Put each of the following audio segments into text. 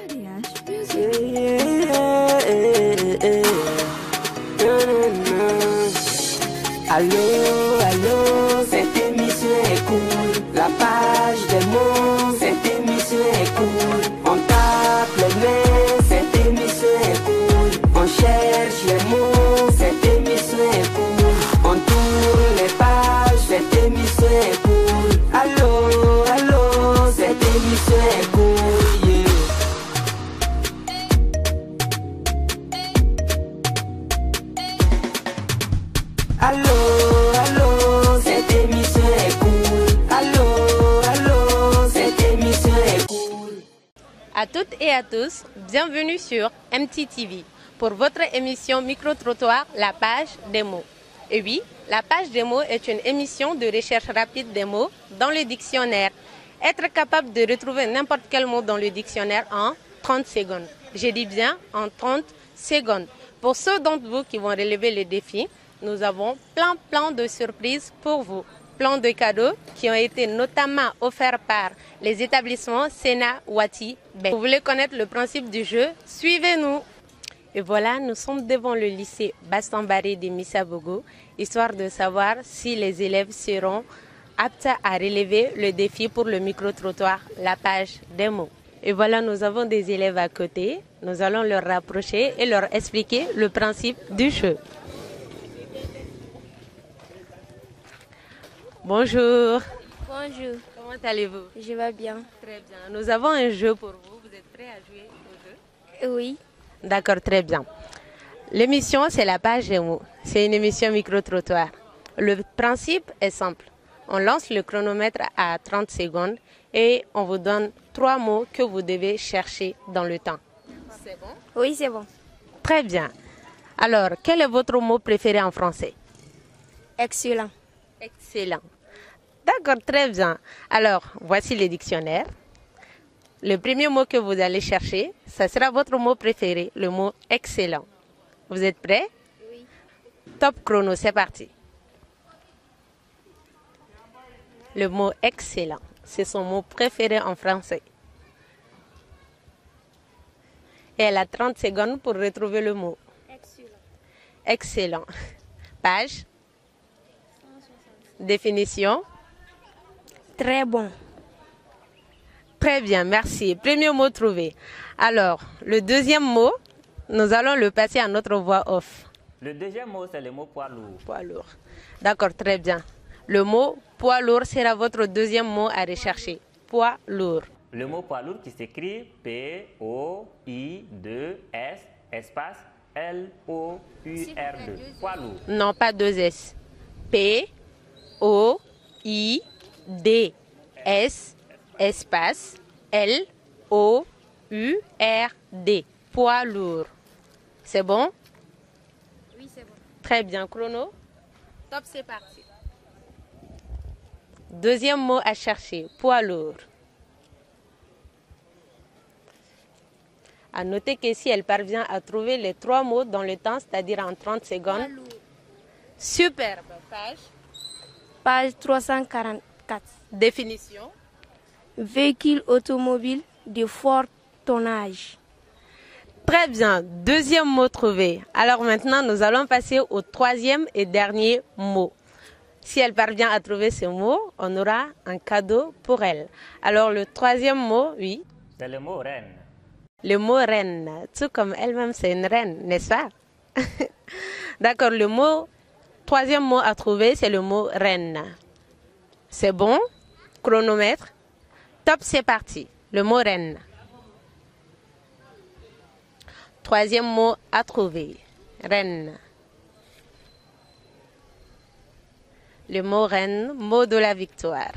Allô, allô, cette émission est cool. La page des mots, cette émission est cool. On tape les mains, cette émission est cool. On cherche les mots, cette émission est cool. On tourne les pages, cette émission est cool. Allô, allô, cette émission est cool, yeah. Allô, allô, cette émission est cool. Allô, allô, cette émission est cool. À toutes et à tous, bienvenue sur MTTV pour votre émission Micro-trottoir, la page des mots. Et oui, la page des mots est une émission de recherche rapide des mots dans le dictionnaire. Être capable de retrouver n'importe quel mot dans le dictionnaire en 30 secondes. Je dis bien en 30 secondes. Pour ceux d'entre vous qui vont relever le défi, nous avons plein de surprises pour vous. Plein de cadeaux qui ont été notamment offerts par les établissements Sena Wati Bay. Vous voulez connaître le principe du jeu? Suivez-nous. Et voilà, nous sommes devant le lycée Baston-Barré de Missabogo, histoire de savoir si les élèves seront aptes à relever le défi pour le micro-trottoir, la page des mots. Et voilà, nous avons des élèves à côté. Nous allons leur rapprocher et leur expliquer le principe du jeu. Bonjour. Bonjour. Comment allez-vous? Je vais bien. Très bien. Nous avons un jeu pour vous. Vous êtes prêts à jouer au jeu? Oui. D'accord, très bien. L'émission, c'est la page des mots. C'est une émission micro-trottoir. Le principe est simple. On lance le chronomètre à 30 secondes et on vous donne 3 mots que vous devez chercher dans le temps. C'est bon? Oui, c'est bon. Très bien. Alors, quel est votre mot préféré en français? Excellent. Excellent. D'accord, très bien. Alors, voici le dictionnaire. Le premier mot que vous allez chercher, ça sera votre mot préféré, le mot excellent. Vous êtes prêts? Oui. Top chrono, c'est parti. Le mot excellent, c'est son mot préféré en français. Et elle a 30 secondes pour retrouver le mot. Excellent. Excellent. Page. Définition. Très bon. Très bien, merci. Premier mot trouvé. Alors, le deuxième mot, nous allons le passer à notre voix off. Le deuxième mot, c'est le mot poids lourd. Poids lourd. D'accord, très bien. Le mot poids lourd sera votre deuxième mot à rechercher. Poids lourd. Le mot poids lourd qui s'écrit P-O-I-2-S, espace L-O-U-R-2. Poids lourd. Non, pas 2 S. P-O-I-D-S, espace L-O-U-R-D. Poids lourd. C'est bon? Oui, c'est bon. Très bien, chrono. Top, c'est parti. Deuxième mot à chercher, poids lourd. À noter que si elle parvient à trouver les 3 mots dans le temps, c'est-à-dire en 30 secondes. Superbe. Page. Page 344. Définition. Véhicule automobile de fort tonnage. Très bien. Deuxième mot trouvé. Alors maintenant, nous allons passer au troisième et dernier mot. Si elle parvient à trouver ce mot, on aura un cadeau pour elle. Alors le troisième mot, oui. C'est le mot reine. Le mot reine. Tout comme elle-même, c'est une reine, n'est-ce pas? D'accord, troisième mot à trouver, c'est le mot reine. C'est bon? Chronomètre. Top, c'est parti. Le mot reine. Troisième mot à trouver. Reine. Le mot reine, mot de la victoire.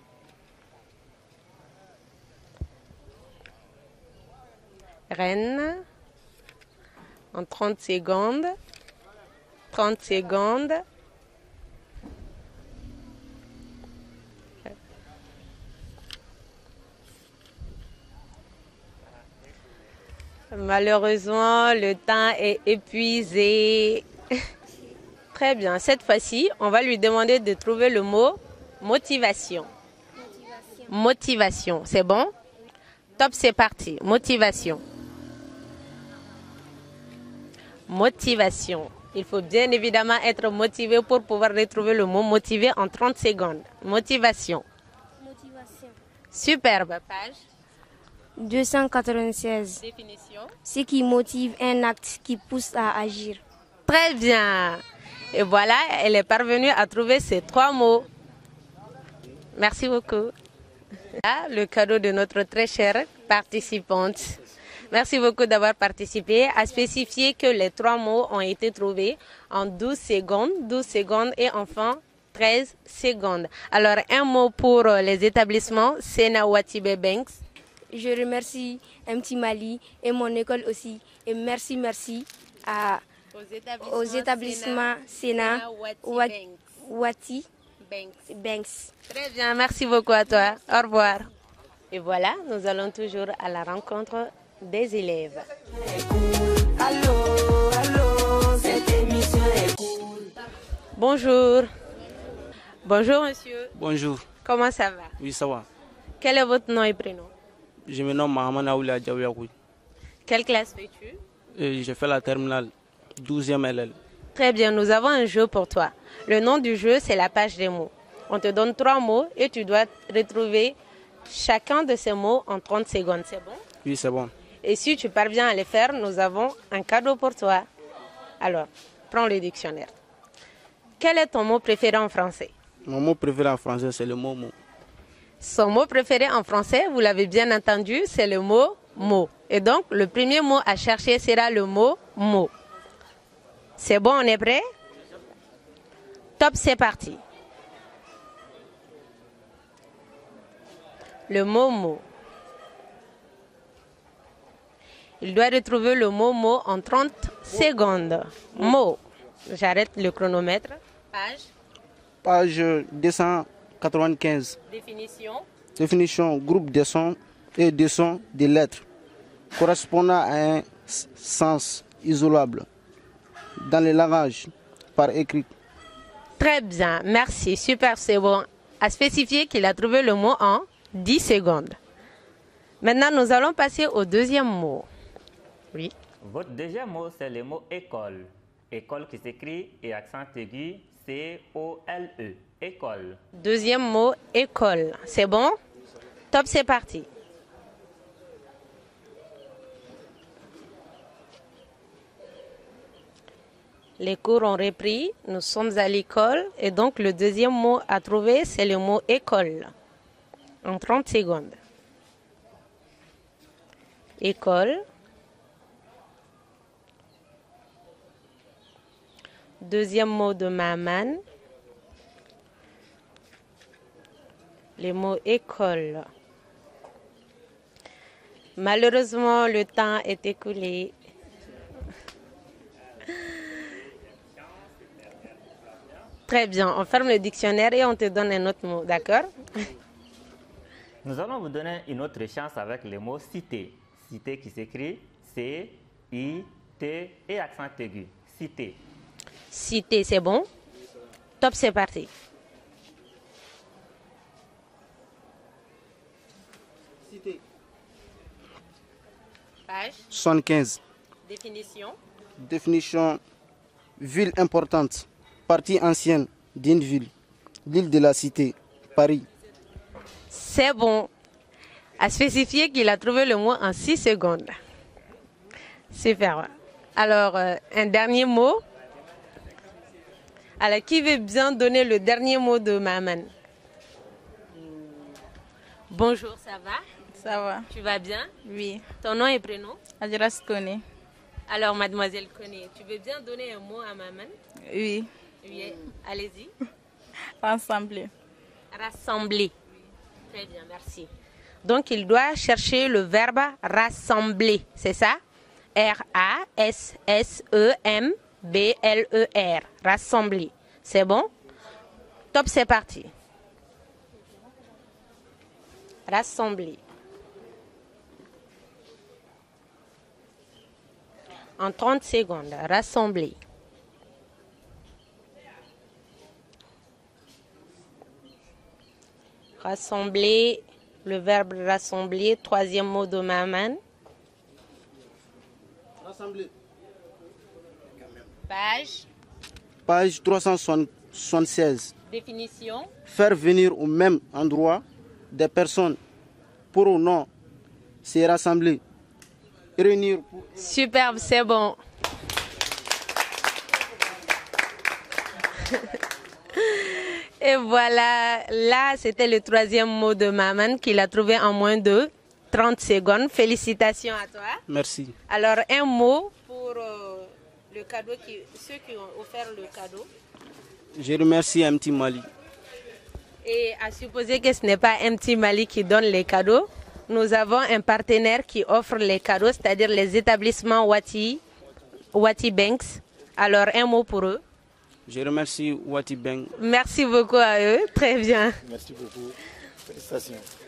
Reine. En 30 secondes. 30 secondes. Malheureusement, le temps est épuisé. Très bien. Cette fois-ci, on va lui demander de trouver le mot motivation. Motivation. C'est bon? Top, c'est parti. Motivation. Motivation. Il faut bien évidemment être motivé pour pouvoir retrouver le mot motivé en 30 secondes. Motivation. Motivation. Superbe. Page. 296. Définition. Ce qui motive un acte qui pousse à agir. Très bien. Et voilà, elle est parvenue à trouver ces 3 mots. Merci beaucoup. Là, le cadeau de notre très chère participante. Merci beaucoup d'avoir participé. À spécifier que les 3 mots ont été trouvés en 12 secondes et enfin 13 secondes. Alors, un mot pour les établissements Sena Watibe Banks. Je remercie MT Mali et mon école aussi. Et merci aux établissements Sena Wati Banks. Très bien, merci beaucoup à toi. Au revoir. Et voilà, nous allons toujours à la rencontre des élèves. Cette émission est cool. Bonjour. Bonjour monsieur. Bonjour. Comment ça va? Oui, ça va. Quel est votre nom et prénom? Je me nomme Mohamed Aoula Diawiakoui. Quelle classe fais-tu? J'ai fait la terminale 12e LL. Très bien, nous avons un jeu pour toi. Le nom du jeu, c'est la page des mots. On te donne 3 mots et tu dois retrouver chacun de ces mots en 30 secondes. C'est bon? Oui, c'est bon. Et si tu parviens à les faire, nous avons un cadeau pour toi. Alors, prends le dictionnaire. Quel est ton mot préféré en français? Mon mot préféré en français, c'est le mot mot. Son mot préféré en français, vous l'avez bien entendu, c'est le mot mot. Et donc, le premier mot à chercher sera le mot mot. C'est bon, on est prêt? Top, c'est parti. Le mot mot. Il doit retrouver le mot mot en 30 secondes. Mot. J'arrête le chronomètre. Page. Page 295. Définition. Définition, groupe de sons et de sons des lettres correspondant à un sens isolable dans le langage par écrit. Très bien, merci, super, c'est bon. À spécifier qu'il a trouvé le mot en 10 secondes. Maintenant, nous allons passer au deuxième mot. Oui. Votre deuxième mot, c'est le mot école. École qui s'écrit et accent aigu C-O-L-E. École. Deuxième mot, école. C'est bon? Top, c'est parti. Les cours ont repris, nous sommes à l'école et donc le deuxième mot à trouver, c'est le mot école. En 30 secondes. École. Deuxième mot de maman. Le mot école. Malheureusement, le temps est écoulé. Très bien, on ferme le dictionnaire et on te donne un autre mot, d'accord? Nous allons vous donner une autre chance avec le mot cité. Cité qui s'écrit C-I-T et accent aigu. Cité. Cité, c'est bon? Top, c'est parti. Cité. Page. 75. Définition. Définition, ville importante, partie ancienne d'une ville, l'île de la Cité, Paris. C'est bon. À spécifier qu'il a trouvé le mot en 6 secondes. Super. Alors, un dernier mot. Alors, qui veut bien donner le dernier mot de maman? Bonjour, ça va? Ça va? Tu vas bien? Oui. Ton nom et prénom? Adras Kone. Alors, mademoiselle Koné, tu veux bien donner un mot à maman? Oui. Oui, allez-y. Rassembler. Rassembler. Très bien, merci. Donc, il doit chercher le verbe rassembler, c'est ça? R-A-S-S-E-M-B-L-E-R. Rassembler. C'est bon? Top, c'est parti. Rassembler. En 30 secondes, rassembler. Rassembler le verbe rassembler, troisième mot de Maman. Rassembler. Page 376. définition. Faire venir au même endroit des personnes pour ou non se rassembler. Réunir pour... Superbe, c'est bon. Et voilà, là c'était le troisième mot de Maman qu'il a trouvé en moins de 30 secondes. Félicitations à toi. Merci. Alors un mot pour le cadeau, ceux qui ont offert le cadeau. Je remercie MT Mali. Et à supposer que ce n'est pas MT Mali qui donne les cadeaux, nous avons un partenaire qui offre les cadeaux, c'est-à-dire les établissements Wati Banks. Alors un mot pour eux. Je remercie Wati Bank. Merci beaucoup à eux, très bien. Merci beaucoup. Félicitations.